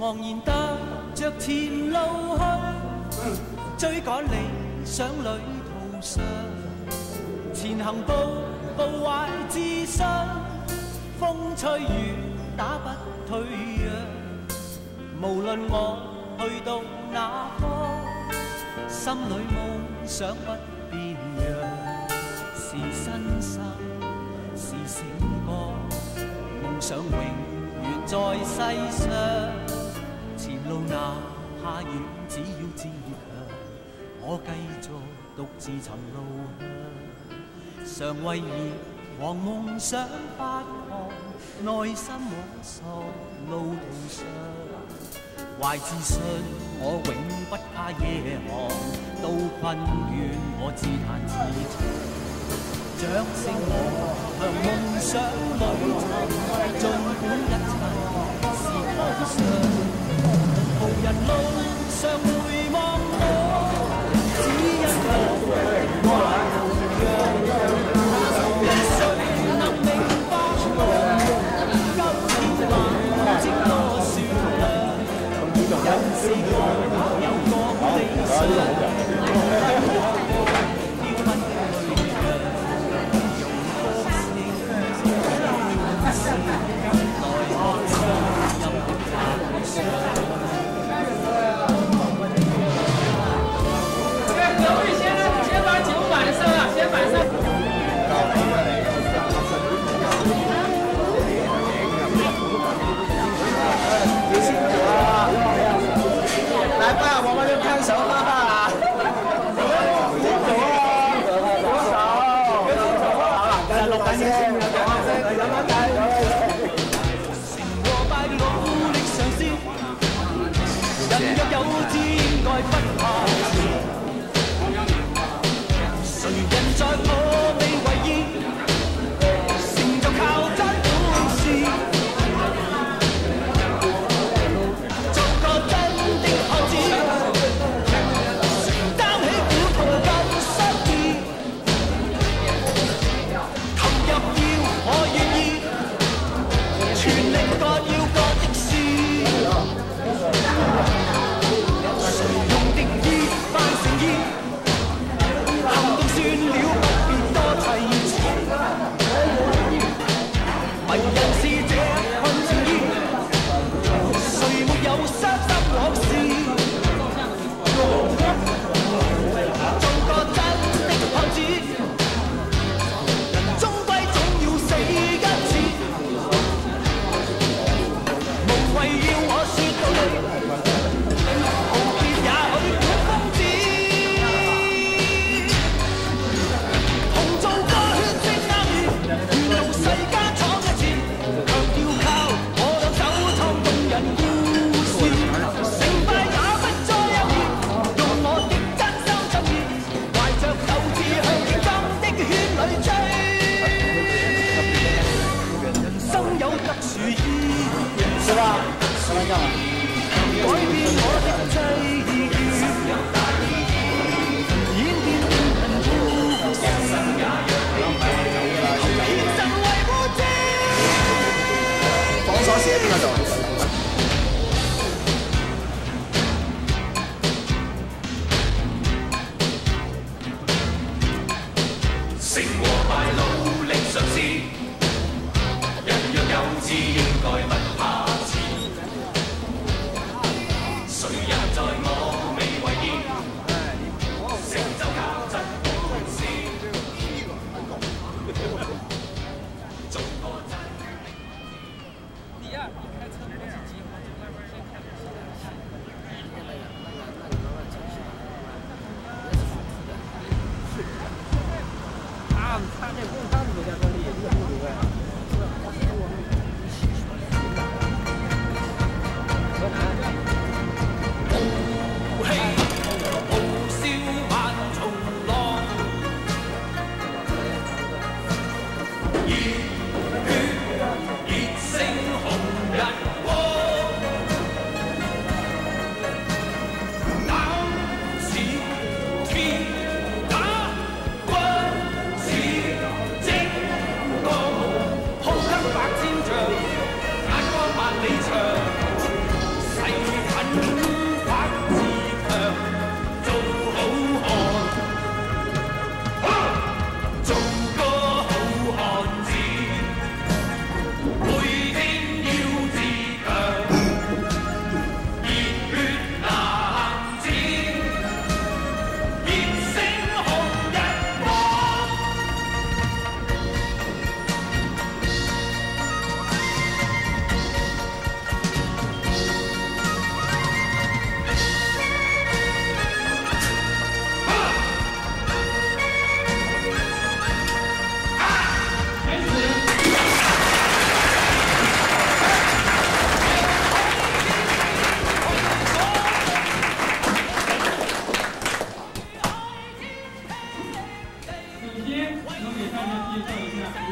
昂然踏着前路去，追趕理想旅途上，前行步步懷自信，風吹雨打不退讓。無論我去到哪方，心裏夢想不變樣，是新生，是醒覺，夢想永遠在世上。前路哪怕遠，只要自強，我繼續獨自尋路向。常為熱望夢想發狂，內心摸索路途上。懷自信，我永不怕夜航，到困倦我自彈自唱，掌聲我向夢想裏尋，儘管一切是狂想。無人路上回望我，只因我愛同樣。人誰能明白我？今天還值多少量？人是我有個理想。 来吧，我们就看手吧。錄緊嘅，飲一計。 成和敗努力嘗試，人若有志應該不怕遲。誰人在我未為意，成就靠真本事。做個真的漢子，承擔起苦痛跟失意。投入要我願意，全力割要割的事。誰用敵意扮誠意，行動算了，不必多提詞。迷人是這份情意，誰沒有傷心往事？做個真的漢子，人終歸總要死一次。無謂要我說道理，道歉也許管瘋子。同做個血色啱面，沿路世間闖一次，卻要靠我兩手創動人故事。成敗也不再猶豫，用我的真心真意，懷着鬥志向競爭的圈裏追。人生有特殊意義， 是吧？是吧？ 改變我的際遇，演變變人故事，虔誠為護照。 綁鎖匙喺邊個度？ 成和敗努力嘗試，人若有志應該不怕遲。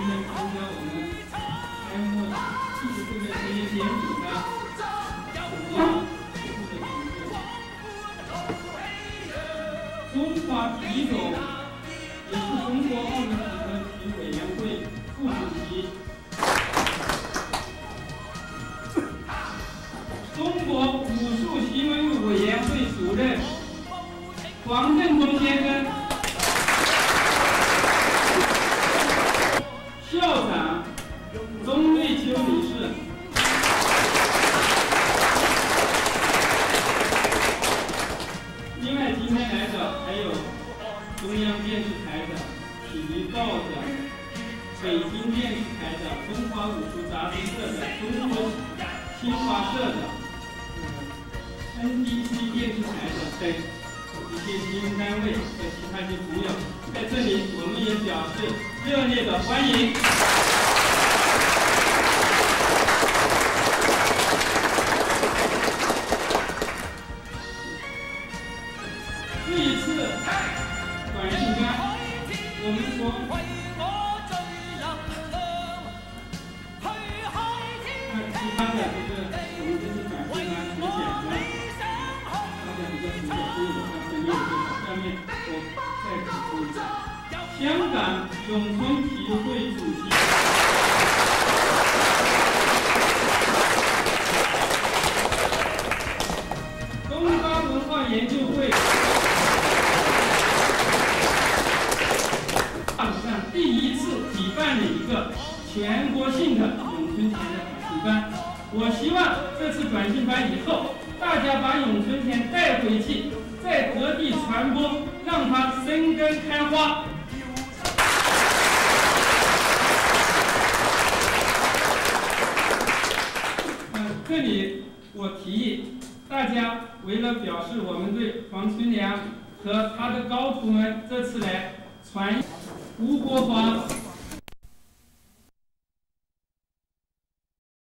天参加我们开幕70岁的成员典礼的中华体总也是中国奥林匹克体育委员会副主席，中国武术行为委员会主任黄振东先生，校长钟瑞秋女士，另外今天来的还有中央电视台的、体育报的、北京电视台的、中华武术杂志社的、中国新华社的、NBC 电视台的等一些新闻单位和其他一些朋友，在这里我们也表示热烈的欢迎。这一次短信班，我们说，其他的就是我们这次短信班很简单，大家比较熟悉，所以我刚才没有介绍。下面我再补充一下，香港咏春体育会主席。东方文化研究会上第一次举办了一个全国性的咏春拳的短信班。我希望这次短信班以后，大家把咏春拳带回去，在各地传播，让它生根开花。这里我提议大家为了表示我们对黄春良和他的高徒们这次来传吴国华